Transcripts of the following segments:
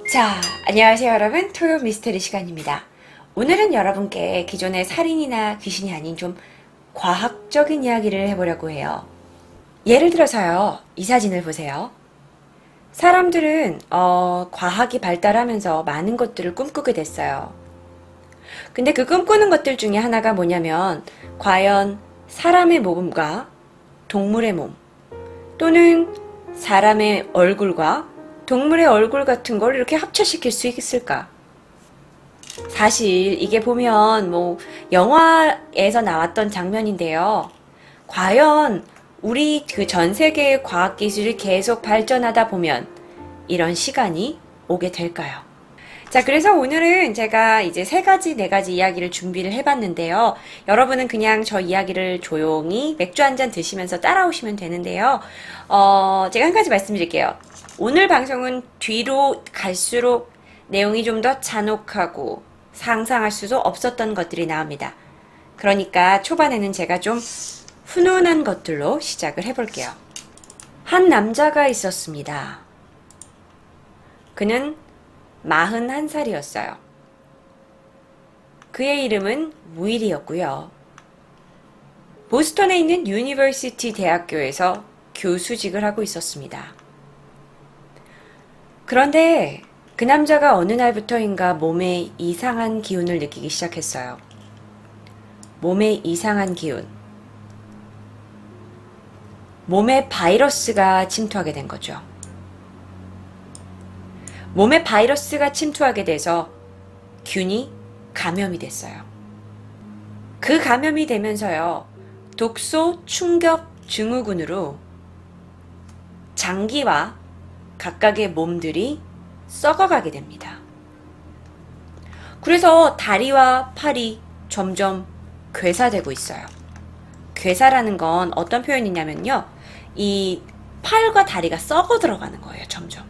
자, 안녕하세요 여러분. 토요 미스테리 시간입니다. 오늘은 여러분께 기존의 살인이나 귀신이 아닌 좀 과학적인 이야기를 해보려고 해요. 예를 들어서요, 이 사진을 보세요. 사람들은 과학이 발달하면서 많은 것들을 꿈꾸게 됐어요. 근데 그 꿈꾸는 것들 중에 하나가 뭐냐면 과연 사람의 몸과 동물의 몸 또는 사람의 얼굴과 동물의 얼굴 같은 걸 이렇게 합체시킬 수 있을까? 사실 이게 보면 영화에서 나왔던 장면인데요. 과연 우리 그 전 세계의 과학 기술이 계속 발전하다 보면 이런 시간이 오게 될까요? 자, 그래서 오늘은 제가 이제 네 가지 이야기를 준비를 해봤는데요. 여러분은 그냥 저 이야기를 조용히 맥주 한 잔 드시면서 따라오시면 되는데요. 제가 한 가지 말씀드릴게요. 오늘 방송은 뒤로 갈수록 내용이 좀 더 잔혹하고 상상할 수도 없었던 것들이 나옵니다. 그러니까 초반에는 제가 좀 훈훈한 것들로 시작을 해볼게요. 한 남자가 있었습니다. 그는 41살이었어요. 그의 이름은 윌이었고요. 보스턴에 있는 유니버시티 대학교에서 교수직을 하고 있었습니다. 그런데 그 남자가 어느 날부터인가 몸에 이상한 기운을 느끼기 시작했어요. 몸에 이상한 기운. 몸에 바이러스가 침투하게 된 거죠. 몸에 바이러스가 침투하게 돼서 균이 감염이 됐어요. 그 감염이 되면서요, 독소 충격 증후군으로 장기와 각각의 몸들이 썩어가게 됩니다. 그래서 다리와 팔이 점점 괴사되고 있어요. 괴사라는 건 어떤 표현이냐면요, 이 팔과 다리가 썩어 들어가는 거예요, 점점.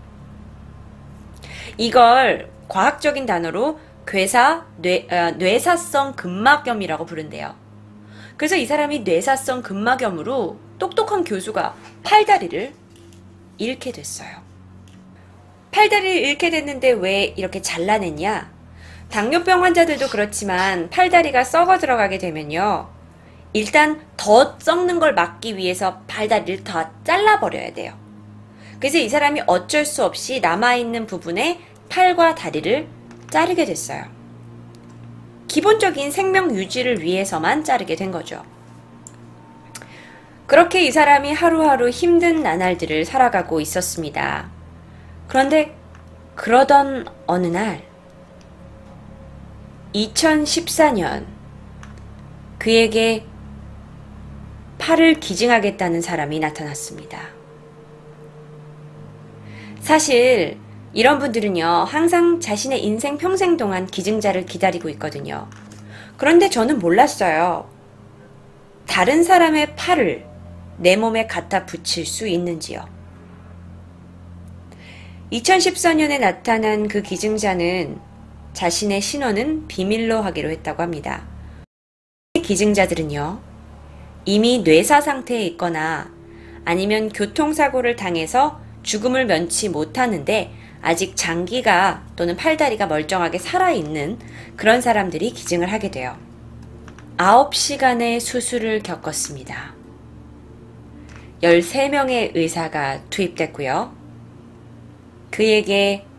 이걸 과학적인 단어로 뇌사성 근막염이라고 부른대요. 그래서 이 사람이 뇌사성 근막염으로 똑똑한 교수가 팔다리를 잃게 됐어요. 팔다리를 잃게 됐는데 왜 이렇게 잘라냈냐? 당뇨병 환자들도 그렇지만 팔다리가 썩어 들어가게 되면요, 일단 더 썩는 걸 막기 위해서 팔다리를 다 잘라버려야 돼요. 그래서 이 사람이 어쩔 수 없이 남아있는 부분에 팔과 다리를 자르게 됐어요. 기본적인 생명 유지를 위해서만 자르게 된 거죠. 그렇게 이 사람이 하루하루 힘든 나날들을 살아가고 있었습니다. 그런데 그러던 어느 날 2014년 그에게 팔을 기증하겠다는 사람이 나타났습니다. 사실 이런 분들은요, 항상 자신의 인생 평생 동안 기증자를 기다리고 있거든요. 그런데 저는 몰랐어요. 다른 사람의 팔을 내 몸에 갖다 붙일 수 있는지요. 2014년에 나타난 그 기증자는 자신의 신원은 비밀로 하기로 했다고 합니다. 기증자들은요, 이미 뇌사 상태에 있거나 아니면 교통사고를 당해서 죽음을 면치 못하는데 아직 장기가 또는 팔다리가 멀쩡하게 살아있는 그런 사람들이 기증을 하게 돼요. 9시간의 수술을 겪었습니다. 13명의 의사가 투입됐고요. 그에게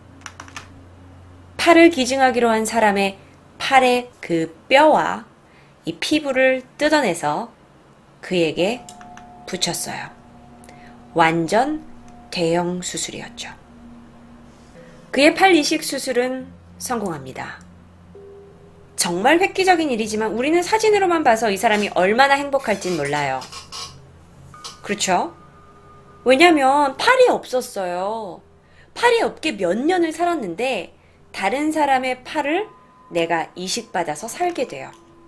팔을 기증하기로 한 사람의 팔의 그 뼈와 이 피부를 뜯어내서 그에게 붙였어요. 완전 대형 수술이었죠. 그의 팔 이식 수술은 성공합니다. 정말 획기적인 일이지만 우리는 사진으로만 봐서 이 사람이 얼마나 행복할진 몰라요. 그렇죠? 왜냐면 팔이 없었어요. 팔이 없게 몇 년을 살았는데 다른 사람의 팔을 내가 이식받아서 살게 돼요.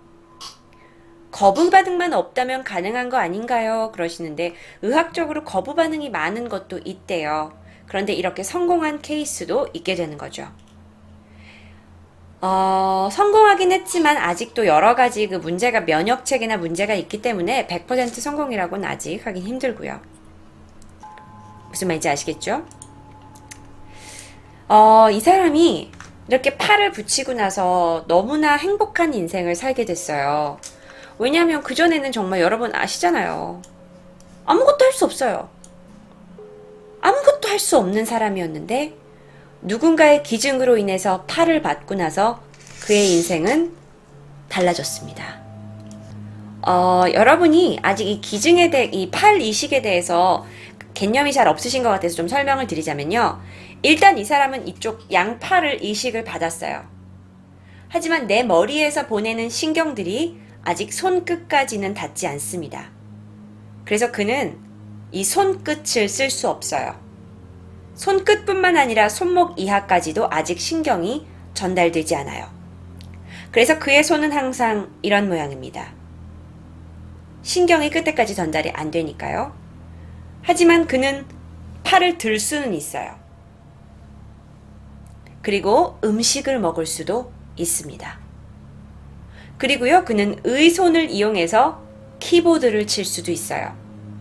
거부 반응만 없다면 가능한 거 아닌가요? 그러시는데 의학적으로 거부 반응이 많은 것도 있대요. 그런데 이렇게 성공한 케이스도 있게 되는 거죠. 성공하긴 했지만 아직도 여러 가지 그 문제가 면역체계나 문제가 있기 때문에 100% 성공이라고는 아직 하긴 힘들고요. 무슨 말인지 아시겠죠? 이 사람이 이렇게 팔을 붙이고 나서 너무나 행복한 인생을 살게 됐어요. 왜냐하면 그전에는 정말 여러분 아시잖아요. 아무것도 할 수 없어요. 아무것도 할 수 없는 사람이었는데 누군가의 기증으로 인해서 팔을 받고 나서 그의 인생은 달라졌습니다. 여러분이 아직 이 기증에 대해, 이 팔 이식에 대해서 개념이 잘 없으신 것 같아서 좀 설명을 드리자면요. 일단 이 사람은 이쪽 양팔을 이식을 받았어요. 하지만 내 머리에서 보내는 신경들이 아직 손끝까지는 닿지 않습니다. 그래서 그는 이 손끝을 쓸 수 없어요. 손끝뿐만 아니라 손목 이하까지도 아직 신경이 전달되지 않아요. 그래서 그의 손은 항상 이런 모양입니다. 신경이 끝에까지 전달이 안 되니까요. 하지만 그는 팔을 들 수는 있어요. 그리고 음식을 먹을 수도 있습니다. 그리고요, 그는 의손을 이용해서 키보드를 칠 수도 있어요.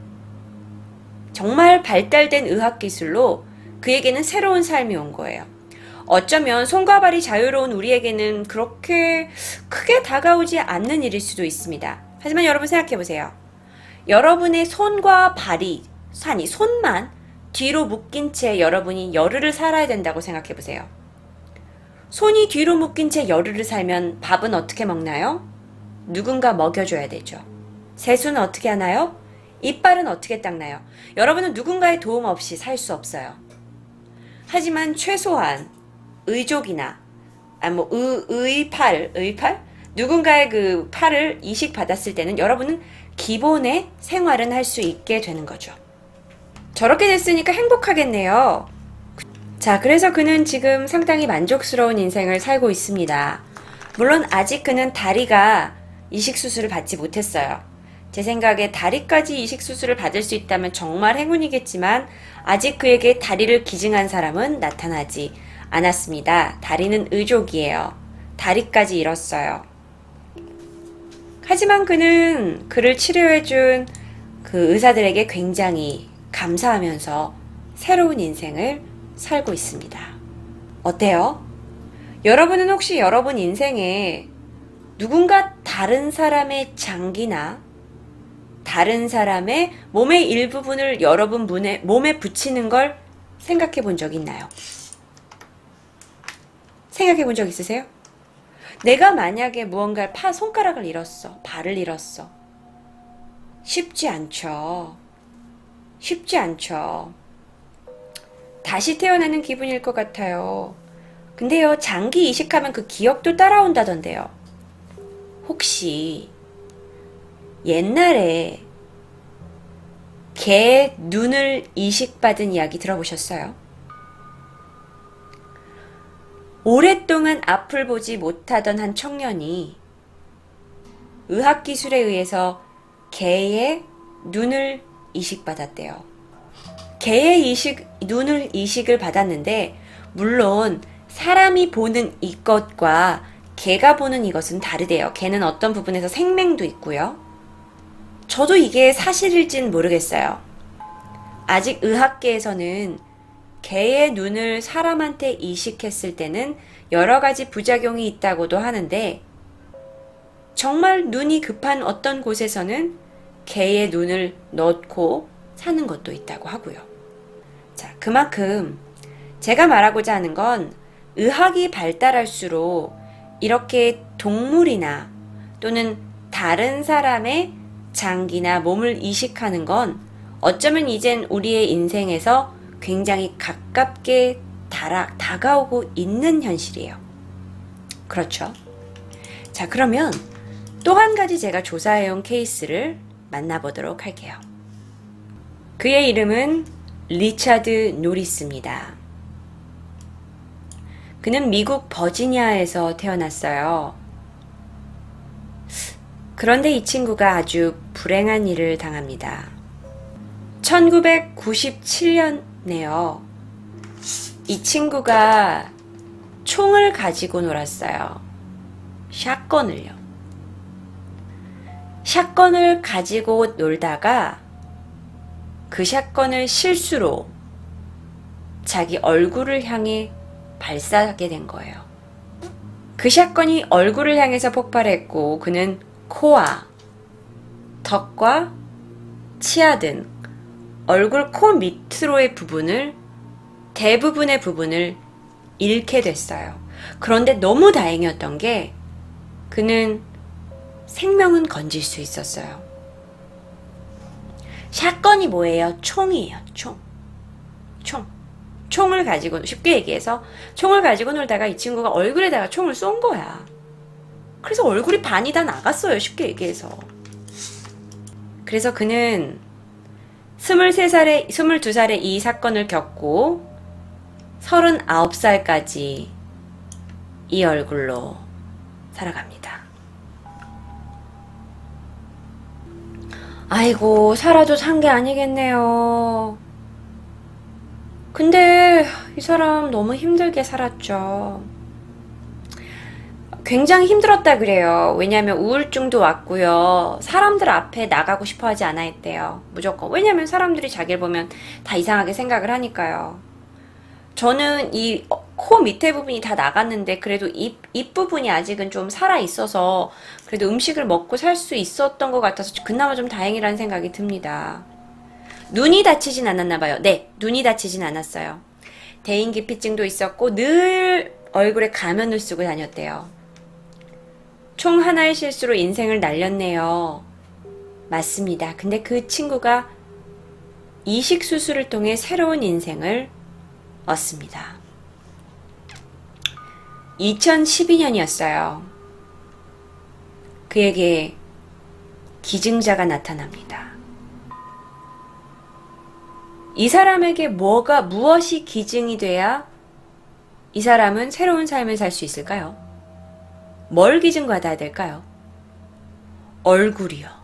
정말 발달된 의학기술로 그에게는 새로운 삶이 온 거예요. 어쩌면 손과 발이 자유로운 우리에게는 그렇게 크게 다가오지 않는 일일 수도 있습니다. 하지만 여러분 생각해보세요. 여러분의 손과 발이, 손만 뒤로 묶인 채 여러분이 열흘을 살아야 된다고 생각해보세요. 손이 뒤로 묶인 채 열흘을 살면 밥은 어떻게 먹나요? 누군가 먹여줘야 되죠. 세수는 어떻게 하나요? 이빨은 어떻게 닦나요? 여러분은 누군가의 도움 없이 살 수 없어요. 하지만 최소한 의족이나 의팔? 누군가의 그 팔을 이식받았을 때는 여러분은 기본의 생활은 할 수 있게 되는 거죠. 저렇게 됐으니까 행복하겠네요. 자, 그래서 그는 지금 상당히 만족스러운 인생을 살고 있습니다. 물론 아직 그는 다리가 이식수술을 받지 못했어요. 제 생각에 다리까지 이식수술을 받을 수 있다면 정말 행운이겠지만 아직 그에게 다리를 기증한 사람은 나타나지 않았습니다. 다리는 의족이에요. 다리까지 잃었어요. 하지만 그는 그를 치료해준 그 의사들에게 굉장히 감사하면서 새로운 인생을 살고 있습니다. 어때요? 여러분은 혹시 여러분 인생에 누군가 다른 사람의 장기나 다른 사람의 몸의 일부분을 여러분 몸에 붙이는 걸 생각해 본 적 있나요? 생각해 본 적 있으세요? 내가 만약에 무언가를 손가락을 잃었어. 발을 잃었어. 쉽지 않죠. 쉽지 않죠. 다시 태어나는 기분일 것 같아요. 근데요, 장기 이식하면 그 기억도 따라온다던데요. 혹시 옛날에 개 눈을 이식받은 이야기 들어보셨어요? 오랫동안 앞을 보지 못하던 한 청년이 의학기술에 의해서 개의 눈을 이식받았대요. 개의 눈을 이식을 받았는데, 물론 사람이 보는 이것과 개가 보는 이것은 다르대요. 개는 어떤 부분에서 생맹도 있고요. 저도 이게 사실일진 모르겠어요. 아직 의학계에서는 개의 눈을 사람한테 이식했을 때는 여러 가지 부작용이 있다고도 하는데, 정말 눈이 급한 어떤 곳에서는 개의 눈을 넣고 사는 것도 있다고 하고요. 자, 그만큼 제가 말하고자 하는 건 의학이 발달할수록 이렇게 동물이나 또는 다른 사람의 장기나 몸을 이식하는 건 어쩌면 이젠 우리의 인생에서 굉장히 가깝게 다가오고 있는 현실이에요. 그렇죠? 자, 그러면 또 한 가지 제가 조사해온 케이스를 만나보도록 할게요. 그의 이름은 리차드 노리스입니다. 그는 미국 버지니아에서 태어났어요. 그런데 이 친구가 아주 불행한 일을 당합니다. 1997년에요. 이 친구가 총을 가지고 놀았어요. 샷건을요. 샷건을 가지고 놀다가 그 샷건을 실수로 자기 얼굴을 향해 발사하게 된 거예요. 그 샷건이 얼굴을 향해서 폭발했고 그는 코와 턱과 치아 등 얼굴 코 밑으로의 부분을 대부분의 부분을 잃게 됐어요. 그런데 너무 다행이었던 게 그는 생명은 건질 수 있었어요. 샷건이 뭐예요? 총이에요. 총을 가지고, 쉽게 얘기해서 총을 가지고 놀다가 이 친구가 얼굴에다가 총을 쏜 거야. 그래서 얼굴이 반이 다 나갔어요. 쉽게 얘기해서. 그래서 그는 22살에 이 사건을 겪고 39살까지 이 얼굴로 살아갑니다. 아이고, 살아도 산 게 아니겠네요. 근데 이 사람 너무 힘들게 살았죠. 굉장히 힘들었다 그래요. 왜냐하면 우울증도 왔고요. 사람들 앞에 나가고 싶어 하지 않았대요. 무조건. 왜냐하면 사람들이 자기를 보면 다 이상하게 생각을 하니까요. 저는 이 코 밑에 부분이 다 나갔는데 그래도 입 부분이 아직은 좀 살아있어서 그래도 음식을 먹고 살 수 있었던 것 같아서 그나마 좀 다행이라는 생각이 듭니다. 눈이 다치진 않았나 봐요. 네, 눈이 다치진 않았어요. 대인기피증도 있었고 늘 얼굴에 가면을 쓰고 다녔대요. 총 하나의 실수로 인생을 날렸네요. 맞습니다. 근데 그 친구가 이식 수술을 통해 새로운 인생을 얻습니다. 2012년이었어요. 그에게 기증자가 나타납니다. 이 사람에게 무엇이 기증이 돼야 이 사람은 새로운 삶을 살 수 있을까요? 뭘 기증받아야 될까요? 얼굴이요.